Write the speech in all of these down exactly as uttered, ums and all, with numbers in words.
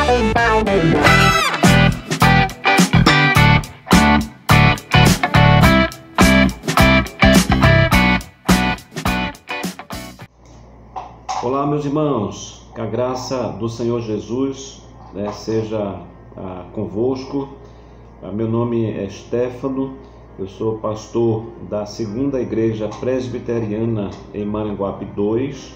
Olá, meus irmãos, que a graça do Senhor Jesus, né, seja ah, convosco. Ah, meu nome é Stefano, eu sou pastor da Segunda Igreja Presbiteriana em Maranguape dois.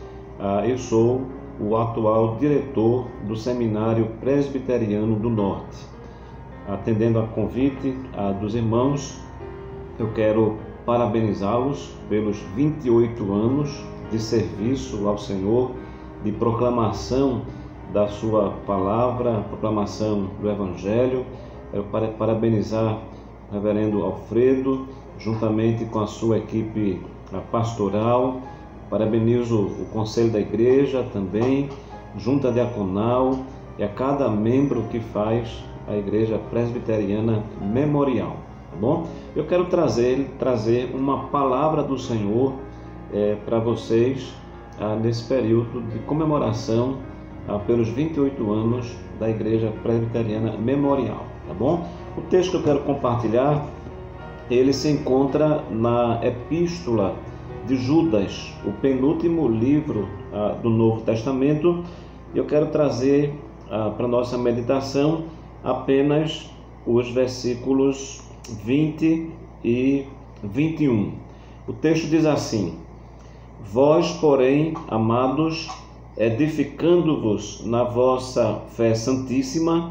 Ah, eu sou o atual diretor do Seminário Presbiteriano do Norte. Atendendo a convite ah, dos irmãos, eu quero parabenizá-los pelos vinte e oito anos de serviço ao Senhor, de proclamação da sua palavra, proclamação do Evangelho. Quero parabenizar o reverendo Alfredo, juntamente com a sua equipe pastoral. Parabenizo o Conselho da Igreja também, Junta Diaconal e a cada membro que faz a Igreja Presbiteriana Memorial, tá bom? Eu quero trazer, trazer uma palavra do Senhor É, para vocês ah, nesse período de comemoração ah, pelos vinte e oito anos da Igreja Presbiteriana Memorial, tá bom? O texto que eu quero compartilhar, ele se encontra na Epístola de Judas, o penúltimo livro ah, do Novo Testamento. Eu quero trazer ah, para nossa meditação apenas os versículos vinte e vinte e um. O texto diz assim: Vós, porém, amados, edificando-vos na vossa fé santíssima,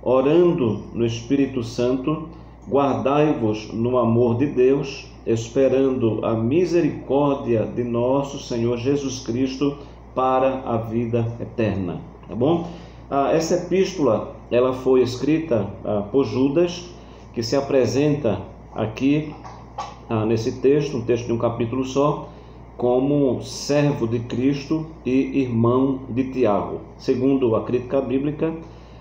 orando no Espírito Santo, guardai-vos no amor de Deus, esperando a misericórdia de nosso Senhor Jesus Cristo para a vida eterna. Tá bom? Ah, essa epístola, ela foi escrita ah, por Judas, que se apresenta aqui ah, nesse texto, um texto de um capítulo só, como servo de Cristo e irmão de Tiago. Segundo a crítica bíblica,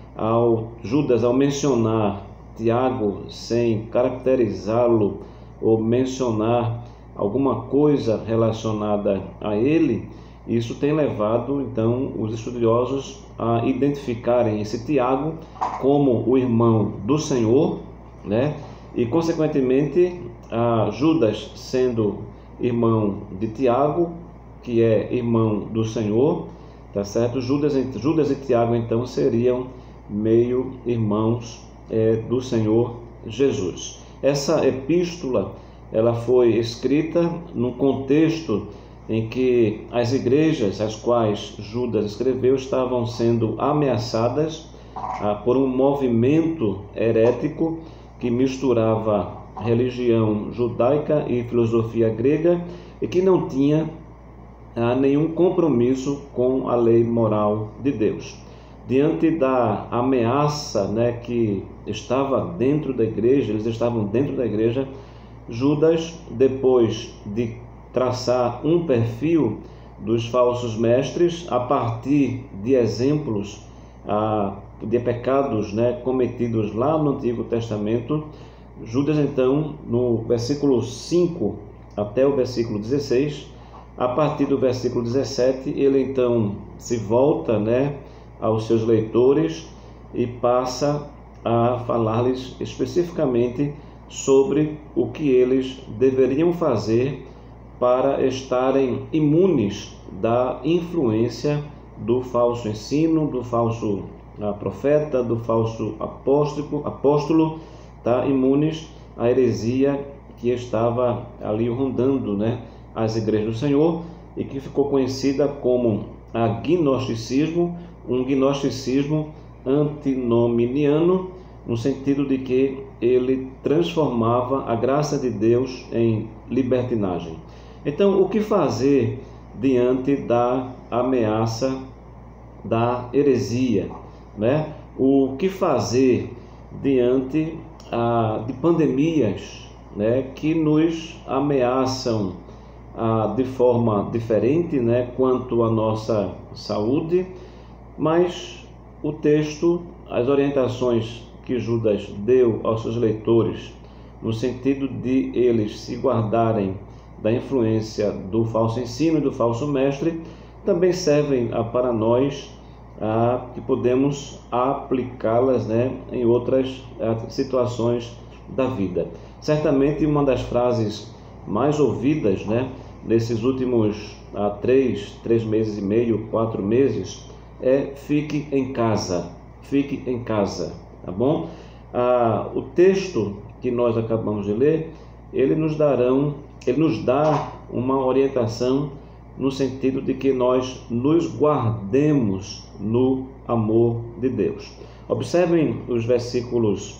ao Judas, ao mencionar Tiago sem caracterizá-lo ou mencionar alguma coisa relacionada a ele, isso tem levado então os estudiosos a identificarem esse Tiago como o irmão do Senhor, né? E consequentemente a Judas sendo irmão de Tiago, que é irmão do Senhor, tá certo? Judas, Judas e Tiago então seriam meio irmãos é, do Senhor Jesus. Essa epístola, ela foi escrita num contexto em que as igrejas às quais Judas escreveu estavam sendo ameaçadas ah, por um movimento herético que misturava religião judaica e filosofia grega e que não tinha ah, nenhum compromisso com a lei moral de Deus. Diante da ameaça, né, que estava dentro da igreja, eles estavam dentro da igreja, Judas, depois de traçar um perfil dos falsos mestres a partir de exemplos ah, de pecados, né, cometidos lá no Antigo Testamento, Judas então, no versículo cinco até o versículo dezesseis, a partir do versículo dezessete, ele então se volta, né, aos seus leitores e passa a falar-lhes especificamente sobre o que eles deveriam fazer para estarem imunes da influência do falso ensino, do falso ah, profeta, do falso apóstolo, apóstolo tá, imunes à heresia que estava ali rondando, né, as igrejas do Senhor e que ficou conhecida como a gnosticismo, um gnosticismo antinominiano, no sentido de que ele transformava a graça de Deus em libertinagem. Então, o que fazer diante da ameaça da heresia, né? O que fazer diante ah, de pandemias, né, que nos ameaçam ah, de forma diferente, né, quanto à nossa saúde, mas o texto, as orientações que Judas deu aos seus leitores, no sentido de eles se guardarem da influência do falso ensino e do falso mestre, também servem ah, para nós ah, que podemos aplicá-las, né, em outras ah, situações da vida. Certamente uma das frases mais ouvidas, né, nesses últimos ah, três, três meses e meio, quatro meses, é fique em casa, fique em casa, tá bom? Ah, o texto que nós acabamos de ler, ele nos darão, ele nos dá uma orientação no sentido de que nós nos guardemos no amor de Deus. Observem os versículos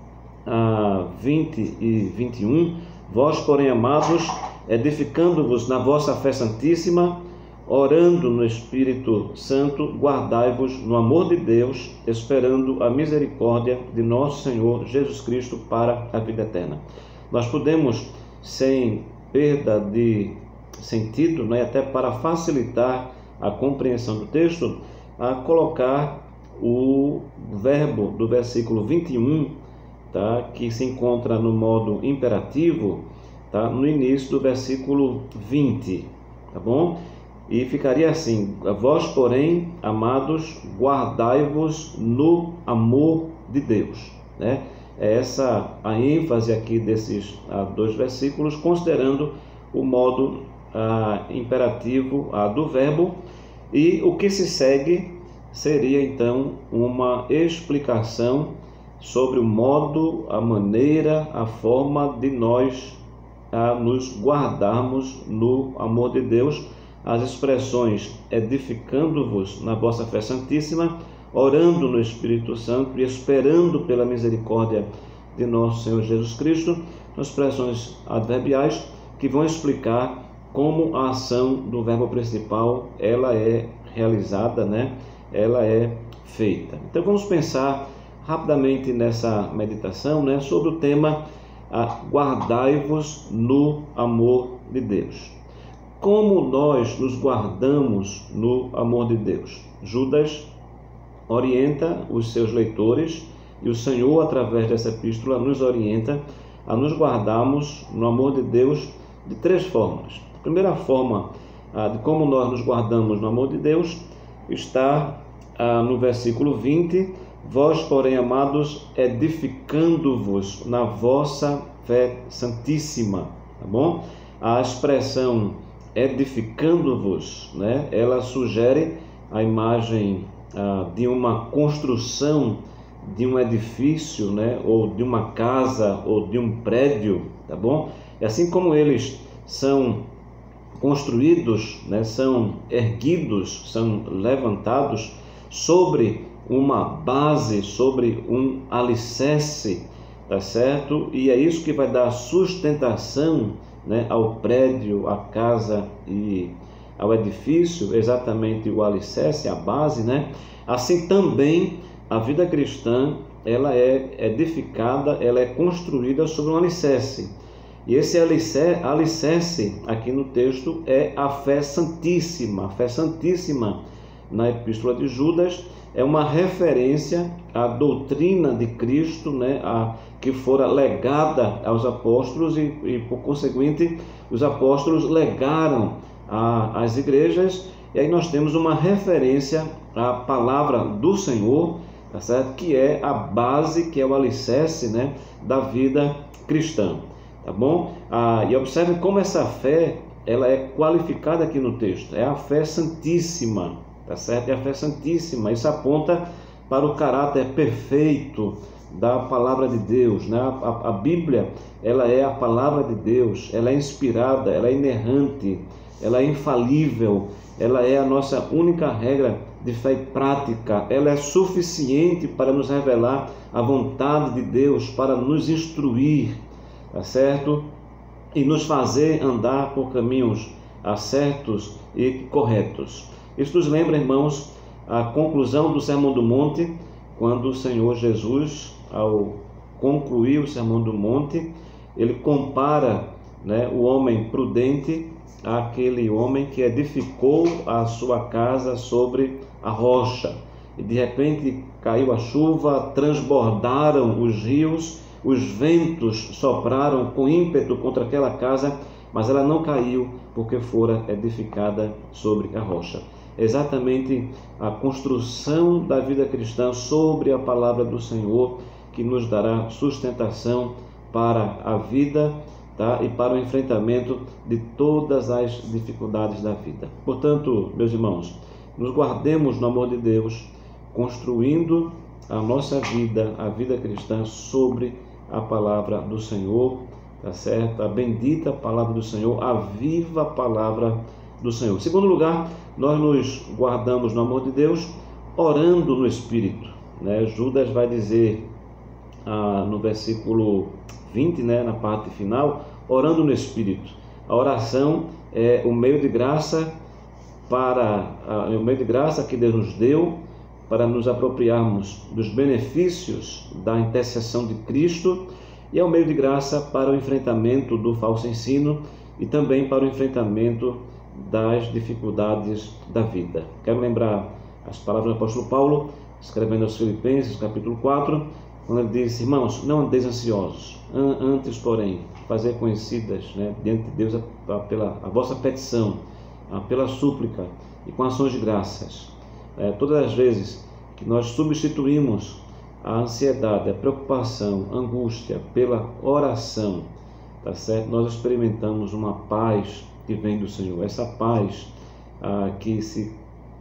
ah, vinte e vinte e um. Vós, porém, amados, edificando-vos na vossa fé santíssima, orando no Espírito Santo, guardai-vos no amor de Deus, esperando a misericórdia de nosso Senhor Jesus Cristo para a vida eterna. Nós podemos, sem perda de sentido, né, até para facilitar a compreensão do texto, a colocar o verbo do versículo vinte e um, tá, que se encontra no modo imperativo, tá, no início do versículo vinte, tá bom? E ficaria assim: vós, porém, amados, guardai-vos no amor de Deus, né? É essa a ênfase aqui desses ah, dois versículos, considerando o modo ah, imperativo ah, do verbo, e o que se segue seria então uma explicação sobre o modo, a maneira, a forma de nós ah, nos guardarmos no amor de Deus. As expressões edificando-vos na vossa fé santíssima, orando no Espírito Santo e esperando pela misericórdia de nosso Senhor Jesus Cristo, são expressões adverbiais que vão explicar como a ação do verbo principal ela é realizada, né? Ela é feita. Então vamos pensar rapidamente nessa meditação, né, sobre o tema ah, guardai-vos no amor de Deus. Como nós nos guardamos no amor de Deus? Judas orienta os seus leitores, e o Senhor, através dessa epístola, nos orienta a nos guardarmos no amor de Deus de três formas. A primeira forma ah, de como nós nos guardamos no amor de Deus está ah, no versículo vinte: vós, porém, amados, edificando-vos na vossa fé santíssima, tá bom? A expressão edificando-vos, né, ela sugere a imagem ah, de uma construção de um edifício, né, ou de uma casa, ou de um prédio, tá bom? E assim como eles são construídos, né, são erguidos, são levantados sobre uma base, sobre um alicerce, tá certo? E é isso que vai dar sustentação, né, ao prédio, à casa e ao edifício, exatamente o alicerce, a base, né? Assim também a vida cristã, ela é edificada, ela é construída sobre um alicerce. E esse alicerce, alicerce aqui no texto é a fé santíssima. A fé santíssima na epístola de Judas é uma referência à doutrina de Cristo, né, a, que fora legada aos apóstolos e, e, por conseguinte, os apóstolos legaram a, às igrejas. E aí nós temos uma referência à palavra do Senhor, tá certo? Que é a base, que é o alicerce, né, da vida cristã, tá bom? Ah, e observe como essa fé ela é qualificada aqui no texto. É a fé santíssima, tá certo? É a fé santíssima. Isso aponta para o caráter perfeito da palavra de Deus, né? A, a Bíblia, ela é a palavra de Deus, ela é inspirada, ela é inerrante, ela é infalível, ela é a nossa única regra de fé e prática, ela é suficiente para nos revelar a vontade de Deus, para nos instruir, tá certo? E nos fazer andar por caminhos certos e corretos. Isso nos lembra, irmãos, a conclusão do Sermão do Monte, quando o Senhor Jesus, ao concluir o Sermão do Monte, ele compara, né, o homem prudente àquele homem que edificou a sua casa sobre a rocha. E de repente caiu a chuva, transbordaram os rios, os ventos sopraram com ímpeto contra aquela casa, mas ela não caiu porque fora edificada sobre a rocha. é exatamente a construção da vida cristã sobre a palavra do Senhor que nos dará sustentação para a vida, tá? E para o enfrentamento de todas as dificuldades da vida. Portanto, meus irmãos, nos guardemos no amor de Deus, construindo a nossa vida, a vida cristã, sobre a palavra do Senhor, tá certo? A bendita palavra do Senhor, a viva palavra do Senhor. Em segundo lugar, nós nos guardamos no amor de Deus, orando no Espírito, né? Judas vai dizer ah, no versículo vinte, né, na parte final, orando no Espírito. A oração é o meio de graça para ah, é o meio de graça que Deus nos deu para nos apropriarmos dos benefícios da intercessão de Cristo, e é um meio de graça para o enfrentamento do falso ensino e também para o enfrentamento das dificuldades da vida. Quero lembrar as palavras do apóstolo Paulo, escrevendo aos Filipenses, capítulo quatro, quando ele disse: irmãos, não andeis ansiosos, antes, porém, fazer conhecidas, né, diante de Deus a, a, pela a vossa petição, a, pela súplica e com ações de graças. É, todas as vezes que nós substituímos a ansiedade, a preocupação, a angústia pela oração, tá certo? Nós experimentamos uma paz que vem do Senhor. Essa paz ah, que se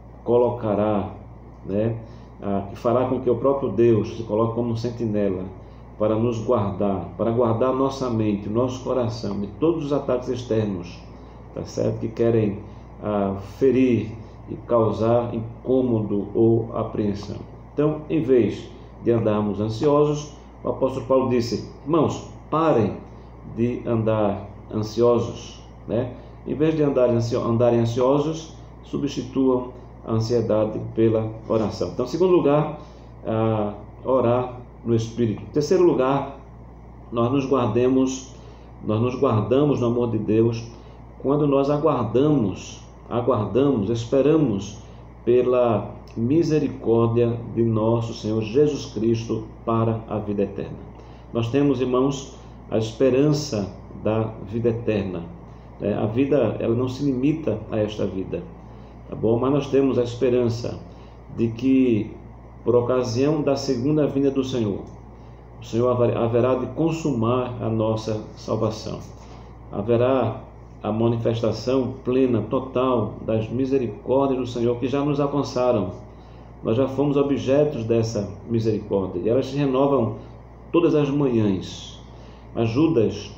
colocará, né, ah, que fará com que o próprio Deus se coloque como um sentinela para nos guardar, para guardar nossa mente, nosso coração de todos os ataques externos, tá certo? Que querem ah, ferir e causar incômodo ou apreensão. Então, em vez de andarmos ansiosos, o apóstolo Paulo disse: irmãos, parem de andar ansiosos, né? Em vez de andarem, ansio, andarem ansiosos, substituam a ansiedade pela oração. Então, em segundo lugar, ah, orar no Espírito. Em terceiro lugar, nós nos guardemos, nós nos guardamos no amor de Deus quando nós aguardamos aguardamos, esperamos pela misericórdia de nosso Senhor Jesus Cristo para a vida eterna. Nós temos, irmãos, a esperança da vida eterna. A vida, ela não se limita a esta vida, tá bom? Mas nós temos a esperança de que, por ocasião da segunda vinda do Senhor, o Senhor haverá de consumar a nossa salvação. Haverá a manifestação plena, total das misericórdias do Senhor que já nos alcançaram. Nós já fomos objetos dessa misericórdia e elas se renovam todas as manhãs. Mas Judas,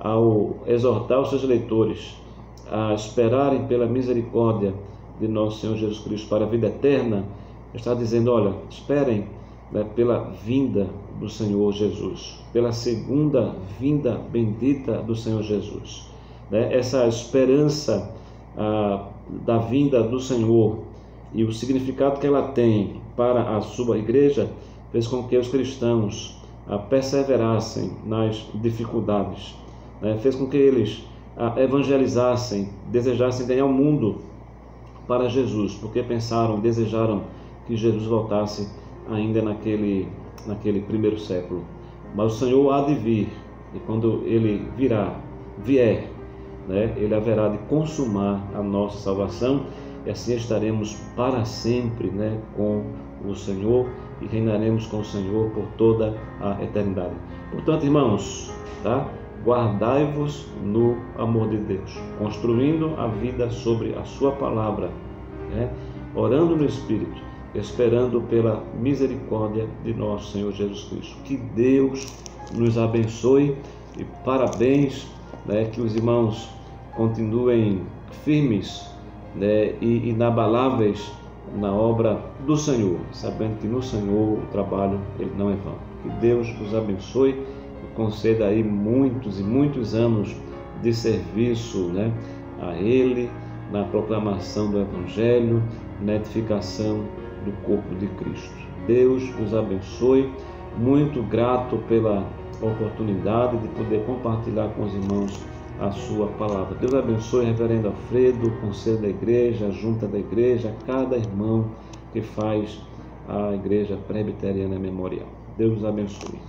ao exortar os seus leitores a esperarem pela misericórdia de nosso Senhor Jesus Cristo para a vida eterna, está dizendo: olha, esperem, né, pela vinda do Senhor Jesus, pela segunda vinda bendita do Senhor Jesus. Essa esperança ah, da vinda do Senhor e o significado que ela tem para a sua igreja fez com que os cristãos ah, perseverassem nas dificuldades, né? Fez com que eles ah, evangelizassem, desejassem ganhar o mundo para Jesus, porque pensaram, desejaram que Jesus voltasse ainda naquele, naquele primeiro século. Mas o Senhor há de vir, e quando Ele virá, vier, né, Ele haverá de consumar a nossa salvação, e assim estaremos para sempre, né, com o Senhor, e reinaremos com o Senhor por toda a eternidade. Portanto, irmãos, tá? Guardai-vos no amor de Deus, construindo a vida sobre a sua palavra, né? Orando no Espírito, esperando pela misericórdia de nosso Senhor Jesus Cristo. Que Deus nos abençoe e parabéns, né, que os irmãos continuem firmes, né, e inabaláveis na obra do Senhor, sabendo que no Senhor o trabalho ele não é vão. Que Deus os abençoe e conceda aí muitos e muitos anos de serviço, né, a Ele, na proclamação do Evangelho, na edificação do corpo de Cristo. Deus os abençoe, muito grato pela oportunidade de poder compartilhar com os irmãos a sua palavra. Deus abençoe o reverendo Alfredo, o conselho da igreja, a junta da igreja, cada irmão que faz a igreja presbiteriana memorial. Deus os abençoe.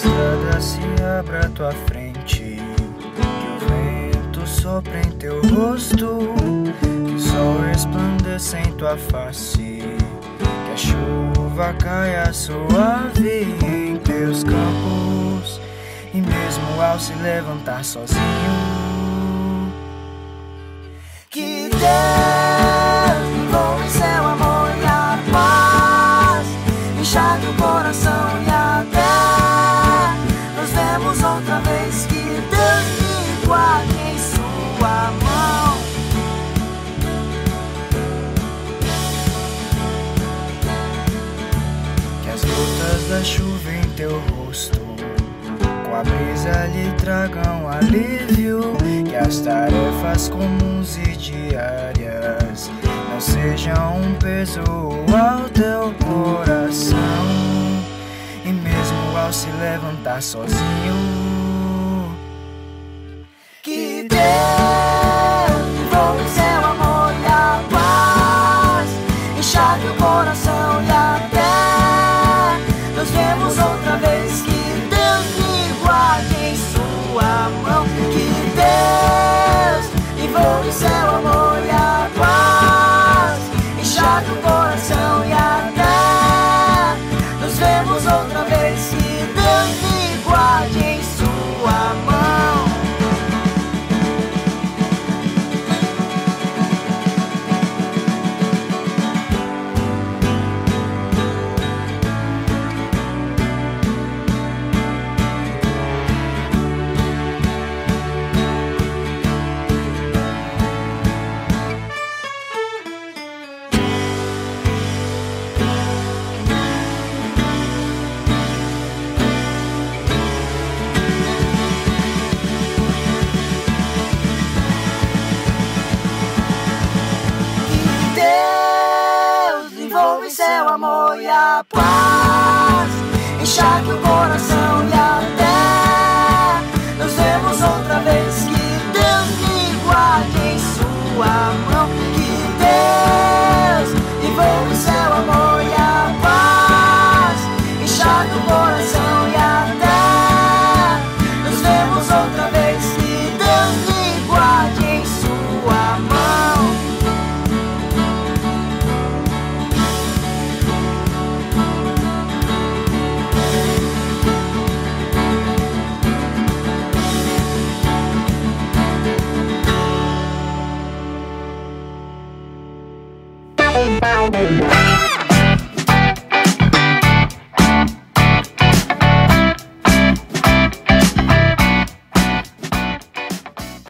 estrada se abra à tua frente, que o vento sopre em teu rosto, que o sol resplandeça em tua face, que a chuva caia suave em teus campos, e mesmo ao se levantar sozinho, que Deus envolva em seu amor e a paz, enxague o coração e até nos vemos outra vez, que Deus me guarde em sua mão. Que as gotas da chuva em teu rosto, com a brisa lhe tragam alívio, que as tarefas comuns e diárias não sejam um peso ao teu coração, e mesmo ao se levantar sozinho, que Deus envolva em seu amor e a paz, enxague o coração e até nos vemos outra vez, que Deus me guarde em sua mão, que Deus envolva em seu amor e a paz, enxague o coração e até nos vemos outra vez, que Deus me guarde em sua mão. Seu amor e a paz,